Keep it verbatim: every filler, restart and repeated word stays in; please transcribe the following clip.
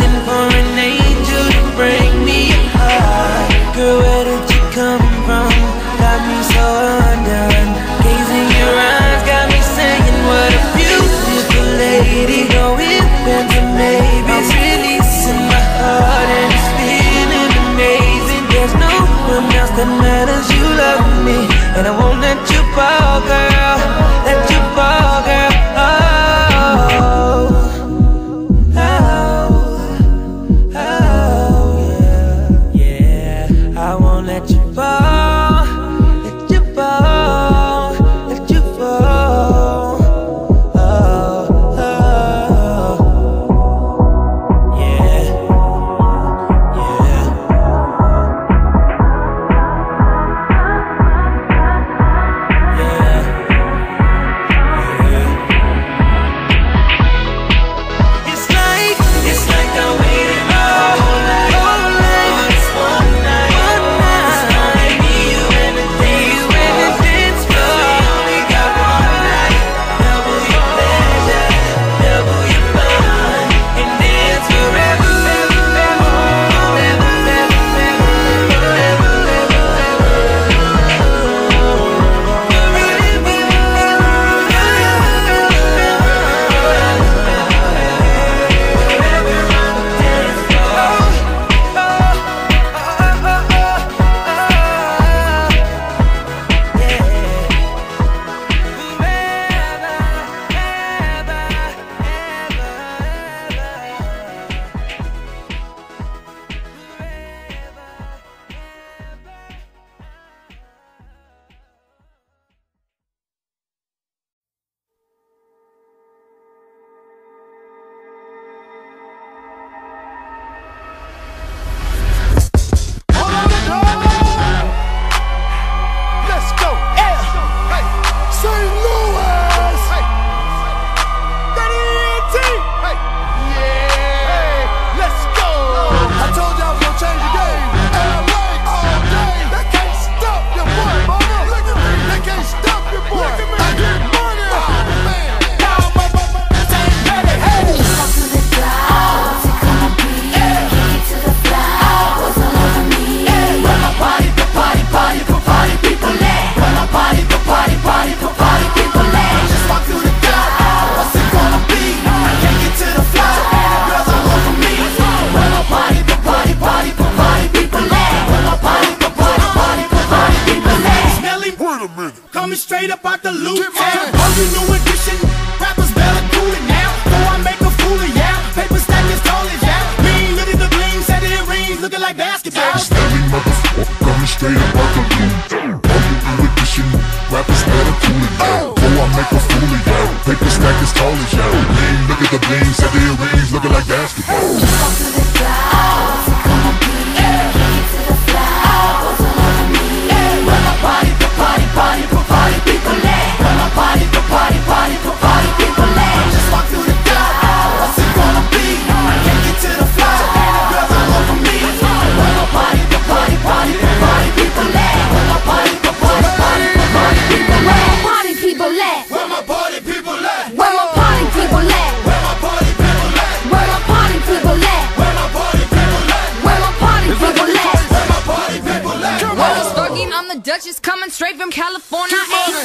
wishing for an angel to bring me a heart. Girl, where did you come from? Got me so undone. Gazing your eyes got me saying, what a beautiful lady. Going into maybe I'm releasing my heart and it's feeling amazing. There's no one else that matters. You love me and I won't let you fall, girl. Let you fall, girl. Oh, oh, oh, yeah, yeah. I won't let you fall, let you fall, let you fall. Oh, oh, yeah, yeah. It's like, it's like I waited all night, all night, for this one night, one night. It's like me, you and the dance floor. We only got one night. Double your pleasure, double your fun, and dance forever, forever, forever, forever, Let's go. Yeah. Hey. Saint Louis. Hey. Daddy T. Hey. Yeah. Hey. Let's go. I told y'all I was gonna change the game. L A all day. They can't stop your boy, mama. Look at me. They can't stop your boy. Look at me. I get money. Oh, man. Now my mama ain't ready. Hey. Up to the clouds, it gonna be. Kick to the flowers all over me. Where my party, the party, party, the party people at? Where my party, the party, party, the party people at? Just walk through the door. What's it gonna be? Can't get to the floor. Girls all over me. Where my party, the party, party, the party people at? Where my party, the party, party, the party people at? Smelly, Wait a minute. coming straight up out the loot. Get my Yeah. Oh, you new edition. Rappers better do it now. Before I make a fool of ya. Paper stack as tall as ya. Mean, look at the bling, set it rings, looking like basketball. Steady motherfucker coming straight up out the loot. All you new edition rappers better cool it down. Before I make a fool of you. Paper stack as tall as you. Lean, look at the bling, set the earrings looking like basketball. Up to the clouds, it gonna be. Kick to the flowers all over me. Where my party, the party, party, the party people at? Where my party, the party, party, the party people at? Just walk through the door. What's it gonna be? Can't get to the floor. Girls all over me. Where my party, the party, party, the party people at? Where my party, the party, party, the party people at? Where my party people at? Where my party people at? Where my party people at? Where my party people at? Where my party people at? Where my party people at? Where my party people at? Where my party people at? Stargate, I'm the Duchess, coming straight from California. Ain't